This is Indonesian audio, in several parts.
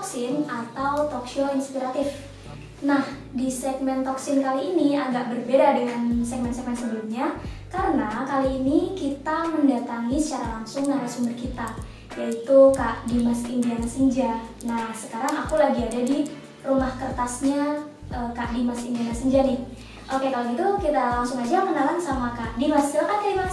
Toksin atau talk show inspiratif. Nah, di segmen Toksin kali ini agak berbeda dengan segmen-segmen sebelumnya karena kali ini kita mendatangi secara langsung narasumber kita, yaitu Kak Dimas Indiana Senja. Nah, sekarang aku lagi ada di rumah kertasnya Kak Dimas Indiana Senja nih. Oke, kalau gitu kita langsung aja kenalan sama Kak Dimas. Silakan Kak Dimas.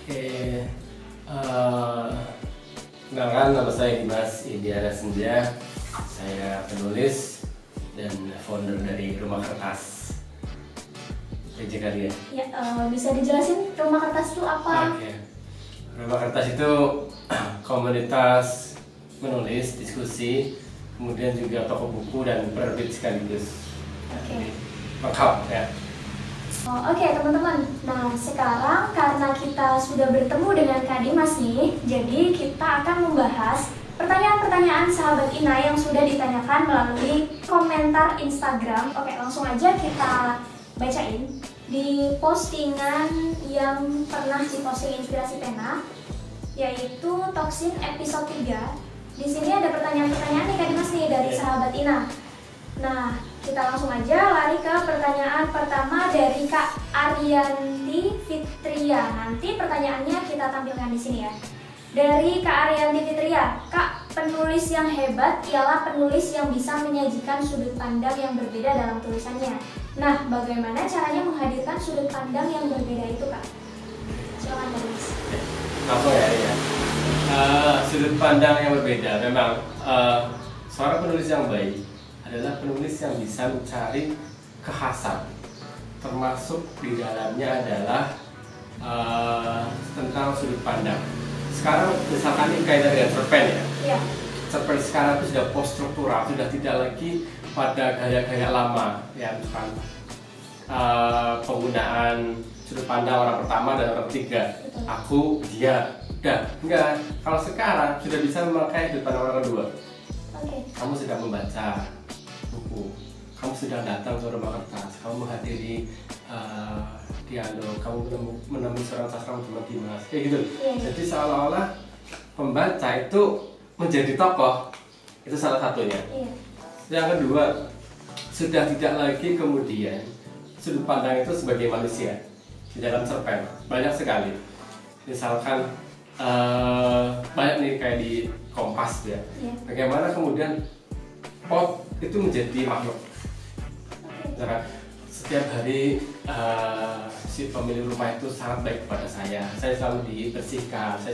Kenalkan, nama saya Dimas Indiana Senja. Saya penulis dan founder dari Rumah Kertas. PJ kalian. Ya, bisa dijelasin Rumah Kertas itu apa? Rumah Kertas itu komunitas menulis, diskusi, kemudian juga toko buku dan penerbit sekaligus. Lengkap ya. Oke, teman-teman. Nah, sekarang karena kita sudah bertemu dengan Kak Dimas nih, jadi kita akan membahas pertanyaan-pertanyaan sahabat Ina yang sudah ditanyakan melalui komentar Instagram. Oke, langsung aja kita bacain di postingan yang pernah diposting Inspirasi Pena, yaitu Toksin episode 3. Di sini ada pertanyaan-pertanyaan nih Kak Dimas nih dari sahabat Ina. Nah, kita langsung aja lari ke pertanyaan pertama dari Kak Arianti Fitria. Nanti pertanyaannya kita tampilkan di sini ya. Dari Kak Arianti Fitria, Kak, penulis yang hebat ialah penulis yang bisa menyajikan sudut pandang yang berbeda dalam tulisannya. Nah, bagaimana caranya menghadirkan sudut pandang yang berbeda itu, Kak? Silakan Kak Dimas. Apa ya? Sudut pandang yang berbeda. Memang seorang penulis yang baik adalah penulis yang bisa mencari kekhasan, termasuk di dalamnya adalah tentang sudut pandang. Sekarang misalkan ini kaitan dengan cerpen ya. Iya. Cerpen sekarang itu sudah post struktural, sudah tidak lagi pada gaya-gaya lama ya, misalkan penggunaan sudut pandang orang pertama dan orang ketiga. Betul. Aku, dia, udah enggak. Kalau sekarang sudah bisa memakai sudut pandang orang kedua. Kamu sedang membaca buku, kamu sedang datang ke Rumah Kertas, kamu menghadiri dialog, kamu menemui seorang sastrawan bernama Dimas, kayak gitu. Jadi seolah-olah pembaca itu menjadi tokoh, itu salah satunya. Yang kedua, sudah tidak lagi kemudian sudut pandang itu sebagai manusia. Di dalam cerpen banyak sekali, misalkan banyak nih kayak di Kompas ya. Bagaimana kemudian pot itu menjadi makhluk. Misalkan setiap hari si pemilik rumah itu sangat baik kepada saya selalu dibersihkan, saya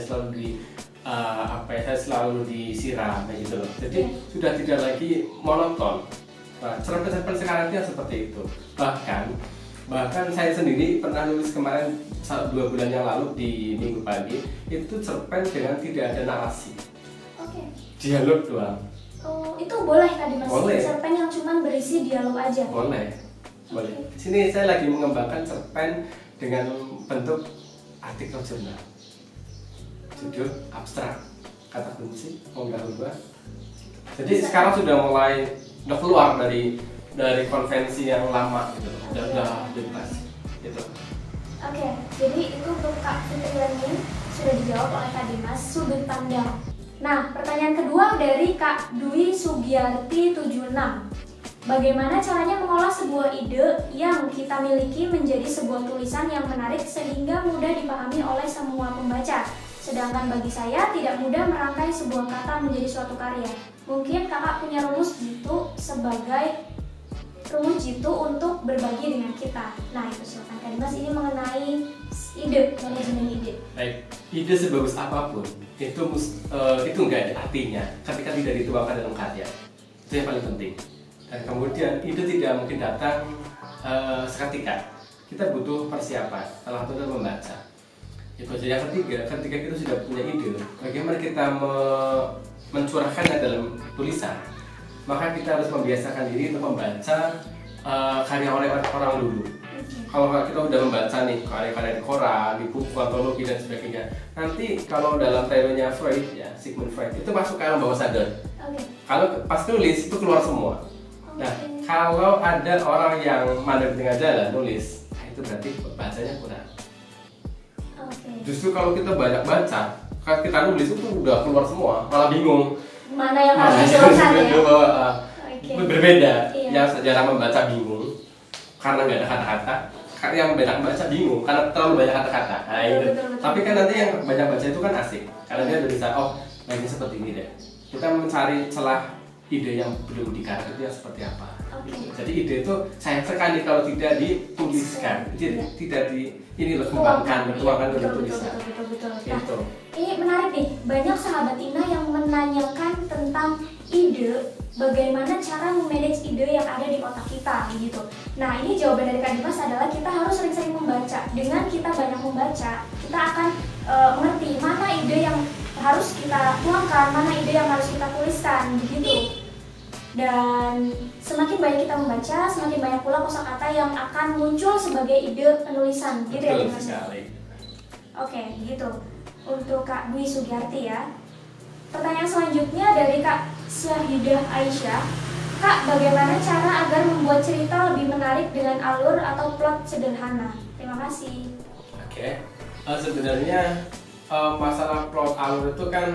selalu disiram kayak gitu loh. Jadi sudah tidak lagi monoton. Nah, cerpen-cerpen sekarang itu seperti itu. Bahkan saya sendiri pernah nulis kemarin 2 bulan yang lalu di Minggu Pagi, itu cerpen dengan tidak ada narasi. Dialog doang. Itu boleh Kak Dimas? Boleh. Cerpen yang cuma berisi dialog aja? Boleh. Di sini saya lagi mengembangkan cerpen dengan bentuk artikel jurnal. Judul abstrak, kata kunci, ubah. Jadi sekarang sudah keluar dari konvensi yang lama gitu. Udah bebas gitu. Jadi itu untuk Kak Fitria ini sudah dijawab oleh Kak Dimas, sudut pandang. Nah, pertanyaan kedua dari Kak Dwi Sugiyarti 76. Bagaimana caranya mengolah sebuah ide yang kita miliki menjadi sebuah tulisan yang menarik sehingga mudah dipahami oleh semua pembaca? Sedangkan bagi saya tidak mudah merangkai sebuah kata menjadi suatu karya. Mungkin kakak punya rumus jitu untuk berbagi dengan kita. Nah, itu silakan Kak Dimas, ini mengenai ide, manajemen ide. Baik, ide sebagus apapun itu nggak ada artinya ketika tidak dituangkan dalam karya. Itu yang paling penting. Dan kemudian ide tidak mungkin datang seketika. Kita butuh persiapan, salah satunya membaca. Itu aja. Yang ketiga, ketika kita sudah punya ide, bagaimana kita mencurahkannya dalam tulisan, maka kita harus membiasakan diri untuk membaca karya orang dulu. Kalau kita udah membaca nih karya-karya di koran, di buku, antologi dan sebagainya, nanti kalau dalam teorinya Freud ya, Sigmund Freud, itu masuk ke alam bawah sadar. Kalau pas tulis itu keluar semua. Nah, kalau ada orang yang mandek di tengah jalan nulis, itu berarti bacanya kurang. Justru kalau kita banyak baca, kalau kita nulis itu udah keluar semua, malah bingung. mana yang harus dituliskan ya. Berbeda. Iya. Yang jarang membaca bingung karena nggak ada kata-kata. Yang banyak baca bingung karena terlalu banyak kata-kata. Nah, betul. Tapi kan nanti yang banyak baca itu kan asik karena dia udah bisa ini seperti ini deh. Kita mencari celah ide yang belum digarap itu yang seperti apa. Jadi ide itu sayang sekali kalau tidak dituliskan, tidak dikembangkan, bertuangkan dalam tulisan. Betul. Ini menarik nih, banyak sahabat Ina yang menanyakan tentang ide, bagaimana cara memanage ide yang ada di otak kita gitu. Nah, ini jawaban dari Kak Dimas adalah kita harus sering-sering membaca. Dengan kita banyak membaca, kita akan mengerti mana ide yang harus kita tuangkan, mana ide yang harus kita tuliskan begitu. Dan semakin banyak kita membaca, semakin banyak pula kosakata yang akan muncul sebagai ide penulisan gitu. Betul, ya Dimas. Oke, gitu. Untuk Kak Dwi Sugiyarti ya. Pertanyaan selanjutnya dari Kak Syahidah Aisyah. Kak, bagaimana cara agar membuat cerita lebih menarik dengan alur atau plot sederhana? Terima kasih. Oke. Sebenarnya masalah plot alur itu kan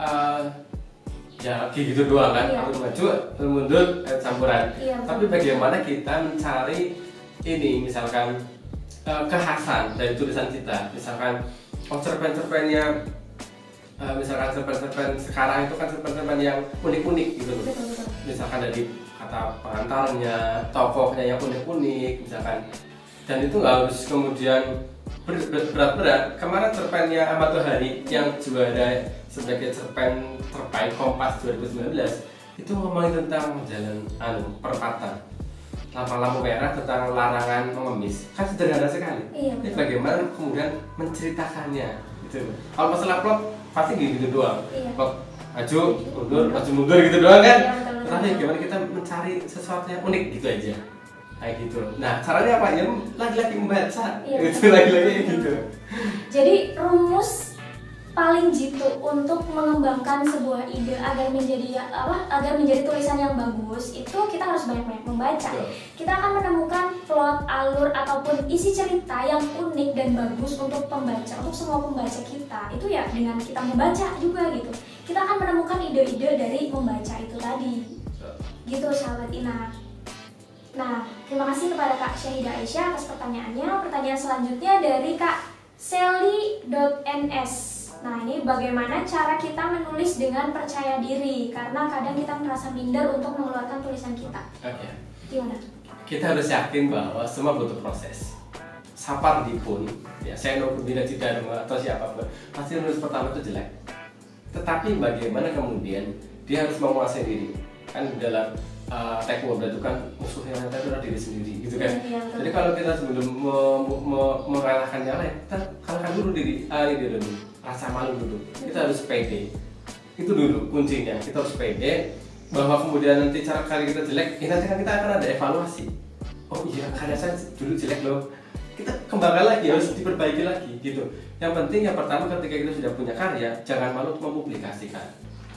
ya kayak gitu doang kan, alur maju, alur mundur, campuran. Tapi bagaimana kita mencari ini, misalkan kekhasan dari tulisan kita, misalkan cerpen-cerpennya, misalkan cerpen-cerpen sekarang itu kan cerpen-cerpen yang unik-unik gitu loh. Misalkan dari kata pengantarnya, tokohnya yang unik-unik, misalkan. Dan itu nggak harus kemudian berat-berat. Kemarin cerpennya Ahmad Tohari yang juara sebagai cerpen terbaik Kompas 2019 itu ngomongin tentang jalan perempatan, lampu merah, tentang larangan mengemis. Kan sederhana sekali. Ini bagaimana kemudian menceritakannya gitu. Kalau masalah plot pasti gitu doang. Plot maju mundur gitu doang kan. Tapi gimana kita mencari sesuatu yang unik gitu aja. Kayak gitu. Nah, caranya apa? Ya lagi-lagi membaca. Itu lagi-lagi gitu. Jadi rumus paling jitu untuk mengembangkan sebuah ide agar menjadi tulisan yang bagus itu kita harus banyak-banyak membaca. Kita akan menemukan plot, alur ataupun isi cerita yang unik dan bagus untuk pembaca, untuk semua pembaca kita. Itu ya dengan kita membaca juga gitu. Kita akan menemukan ide-ide dari membaca itu tadi. Gitu sahabat Ina. Nah, terima kasih kepada Kak Syahidah Aisyah atas pertanyaannya. Pertanyaan selanjutnya dari Kak Sally.ns. Nah, ini bagaimana cara kita menulis dengan percaya diri? Karena kadang kita merasa minder untuk mengeluarkan tulisan kita. Gimana? Kita harus yakin bahwa semua butuh proses. Sapardi pun, ya saya tidak atau siapapun, pasti nulis pertama itu jelek. Tetapi bagaimana kemudian dia harus menguasai diri? Kan dalam taekwondo itu kan musuhnya itu adalah diri sendiri gitu kan. Jadi kalau kita sebelum mengalahkan yang lain, kita kalahkan dulu diri dulu, rasa malu dulu. Kita harus pede. Itu dulu kuncinya. Kita harus pede bahwa kemudian nanti cara kali kita jelek, nanti kan kita akan ada evaluasi. Oh iya, karya saya dulu jelek loh. Kita kembangkan lagi, harus diperbaiki lagi gitu. Yang penting yang pertama ketika kita sudah punya karya, jangan malu mempublikasikan,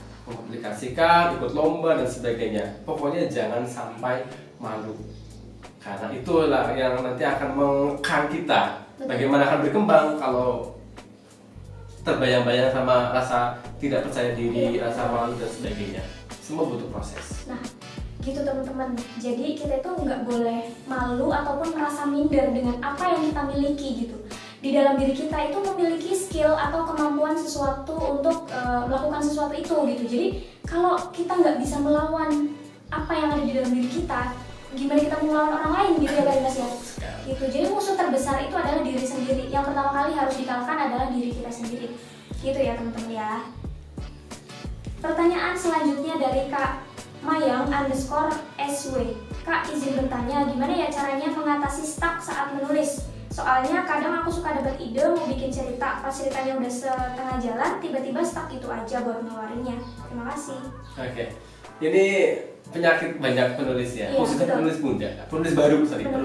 ikut lomba dan sebagainya. Pokoknya jangan sampai malu, karena itulah yang nanti akan mengekang kita. Bagaimana akan berkembang kalau terbayang-bayang sama rasa tidak percaya diri, rasa malu dan sebagainya. Semua butuh proses. Nah, gitu teman-teman. Jadi kita itu nggak boleh malu ataupun merasa minder dengan apa yang kita miliki gitu. Di dalam diri kita itu memiliki skill atau kemampuan sesuatu untuk melakukan sesuatu itu gitu. Jadi kalau kita nggak bisa melawan apa yang ada di dalam diri kita, gimana kita mau melawan orang lain gitu ya Kak Dimas ya? Gitu. Jadi musuh terbesar itu adalah diri sendiri. Yang pertama kali harus dikalahkan adalah diri kita sendiri. Gitu ya teman-teman ya. Pertanyaan selanjutnya dari Kak Mayang_SW. Kak, izin bertanya, gimana ya caranya mengatasi stuck saat menulis? Soalnya kadang aku suka dapat ide mau bikin cerita, pas ceritanya udah setengah jalan, tiba-tiba stuck itu aja buat ngeluarinnya. Terima kasih. Oke. Ini penyakit banyak penulis ya, khususnya penulis muda, penulis baru.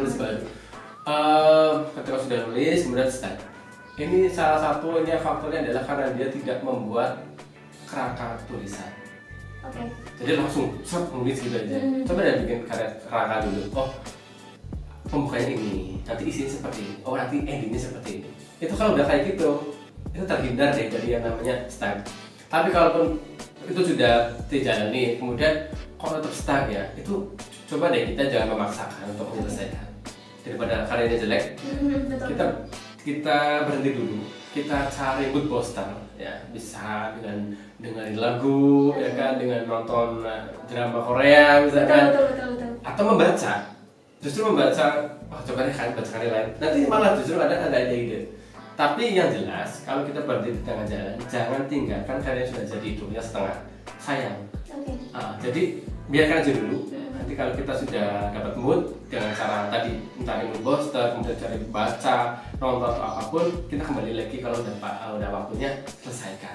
Ketika sudah nulis, kemudian stuck. Ini salah satunya faktornya adalah karena dia tidak membuat kerangka tulisan. Jadi langsung nulis gitu aja. Coba deh bikin kerangka dulu. Oh, pembukanya ini, nanti isinya seperti ini. Oh, nanti endingnya seperti ini. Itu kalau udah kayak gitu, itu terhindar deh dari yang namanya stuck. Tapi kalaupun itu sudah dijalani, kemudian kok tetap stuck ya, itu coba deh kita jangan memaksakan untuk menyelesaikan. Daripada karyanya jelek, kita berhenti dulu, kita cari mood booster ya, bisa dengan dengerin lagu ya kan, dengan nonton drama Korea misalkan, betul. atau membaca. Justru membaca, coba deh kan baca karya lain, nanti malah justru ada ide. Tapi yang jelas, kalau kita berhenti di tengah jalan, jangan tinggalkan karya yang sudah jadi hidupnya setengah, sayang. Jadi biarkan aja dulu. Nanti kalau kita sudah dapat mood dengan cara tadi, mencari mood booster, kemudian cari baca, nonton atau apapun, kita kembali lagi kalau udah waktunya selesaikan.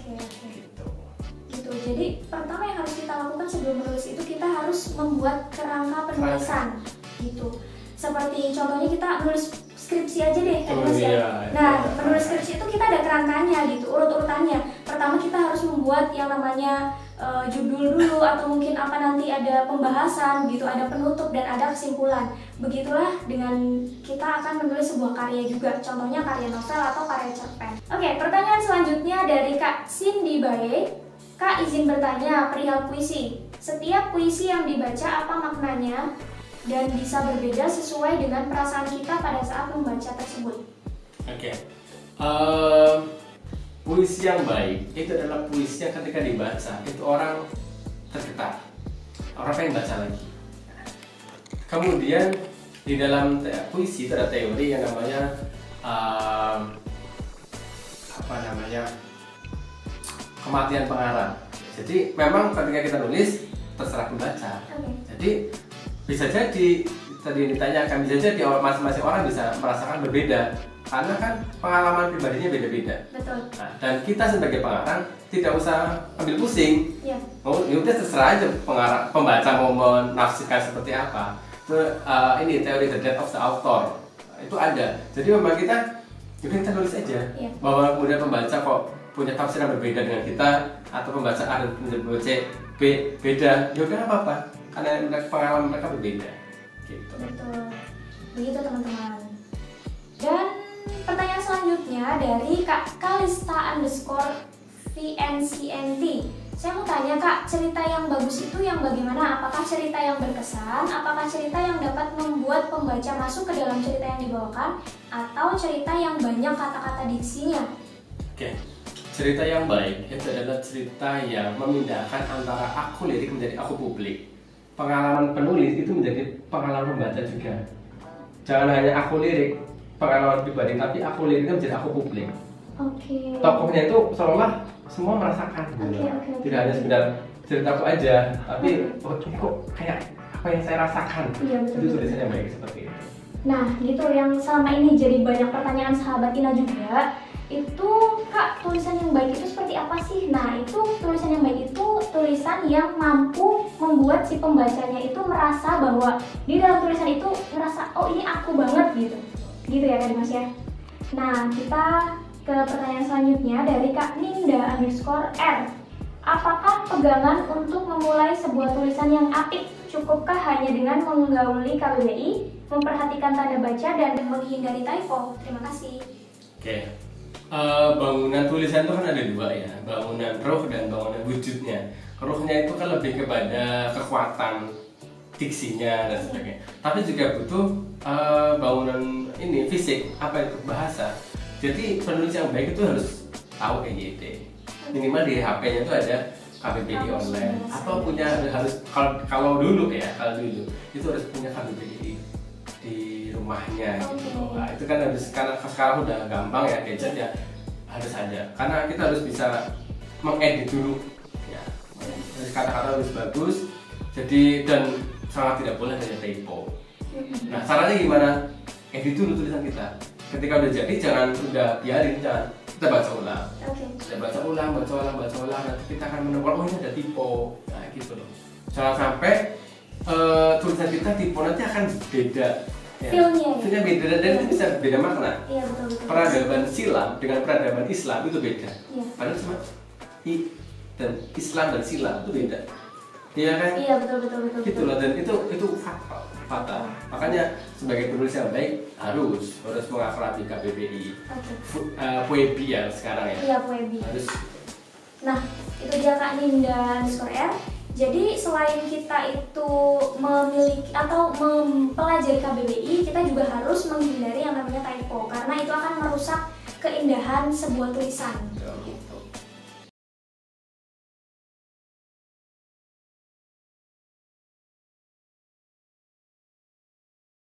Gitu. Jadi pertama yang harus kita lakukan sebelum menulis itu kita harus membuat kerangka penulisan. Gitu. Seperti contohnya kita nulis skripsi aja deh, menulis skripsi itu kita ada kerangkanya gitu, urut-urutannya. Pertama kita harus membuat yang namanya judul dulu, atau mungkin apa nanti ada pembahasan gitu, ada penutup dan ada kesimpulan. Begitulah dengan kita akan menulis sebuah karya juga, contohnya karya novel atau karya cerpen. Oke, pertanyaan selanjutnya dari Kak Cindy Bae. Kak izin bertanya perihal puisi. Setiap puisi yang dibaca apa maknanya dan bisa berbeda sesuai dengan perasaan kita pada saat membaca tersebut. Puisi yang baik itu adalah puisi yang ketika dibaca itu orang tergetar, orang pengen baca lagi. Kemudian di dalam puisi itu ada teori yang namanya kematian pengarang. Jadi memang ketika kita nulis terserah pembaca. Jadi bisa jadi tadi ditanyakan, bisa jadi masing-masing orang bisa merasakan berbeda karena kan pengalaman pribadinya beda-beda. Nah, dan kita sebagai pengarang tidak usah ambil pusing. Udah terserah aja pembaca mau menafsirkan seperti apa. Ini teori the death of the author itu ada. Jadi memang kita nulis aja. Bahwa kemudian pembaca kok punya tafsir yang berbeda dengan kita, atau pembaca A dan pembaca B beda, ya udah apa-apa karena pengalaman mereka berbeda. Gitu. Betul. Begitu teman-teman. Dan pertanyaan selanjutnya dari Kak Kalista _VNCNT. Saya mau tanya Kak, cerita yang bagus itu yang bagaimana? Apakah cerita yang berkesan? Apakah cerita yang dapat membuat pembaca masuk ke dalam cerita yang dibawakan? Atau cerita yang banyak kata-kata diksinya? Cerita yang baik itu adalah cerita yang memindahkan antara aku lirik menjadi aku publik. Pengalaman penulis itu menjadi pengalaman pembaca juga. Jangan hanya aku lirik, pengalaman pribadi, tapi aku liriknya menjadi aku publik. Tokohnya itu seolah semua merasakan. Tidak hanya sekedar ceritaku aja, tapi kok kayak apa yang saya rasakan. Itu tulisannya baik seperti itu. Nah, gitu yang selama ini jadi banyak pertanyaan sahabat Ina juga. Itu Kak, tulisan yang baik itu seperti apa sih? Nah, itu tulisan yang baik itu tulisan yang mampu membuat si pembacanya itu merasa bahwa di dalam tulisan itu merasa, oh ini aku banget gitu. Gitu ya Kak Dimas ya. Nah, kita ke pertanyaan selanjutnya dari Kak Ninda_R. Apakah pegangan untuk memulai sebuah tulisan yang apik cukupkah hanya dengan menggauli KBBI, memperhatikan tanda baca, dan menghindari typo? Terima kasih. Bangunan tulisan itu kan ada dua ya, bangunan ruh dan bangunan wujudnya. Ruhnya itu kan lebih kepada kekuatan diksinya dan sebagainya, tapi juga butuh bangunan ini fisik, apa itu bahasa. Jadi penulis yang baik itu harus tahu EYT, minimal di HP-nya itu ada KBBI online, atau punya harus kalau dulu itu harus punya KBBI di rumahnya gitu. Nah, itu kan harus, karena sekarang udah gampang ya, gadget ya, harus ada, karena kita harus bisa mengedit dulu ya, kata-kata harus bagus, jadi dan sangat tidak boleh hanya typo. Nah, caranya gimana? Edit dulu tulisan kita. Ketika udah jadi, jangan udah biarin, jangan, kita baca ulang. Kita baca ulang, nanti kita akan menemukan, oh ini ada typo. Nah gitu loh. Jangan sampai tulisan kita typo nanti akan beda. Feelnya beda, dan itu bisa beda makna. Betul. Peradaban silam dengan peradaban Islam itu beda. Padahal cuma dan Islam dan silam itu beda. Iya kan? Betul. Gitu loh, dan itu fatal. Makanya sebagai penulis yang baik harus mengakrabui KBBI. Puebi ya sekarang ya. Puebi. Harus Nah, itu dia Kak Ninda _R. Jadi selain kita itu memiliki atau mempelajari KBBI, kita juga harus menghindari yang namanya typo karena itu akan merusak keindahan sebuah tulisan.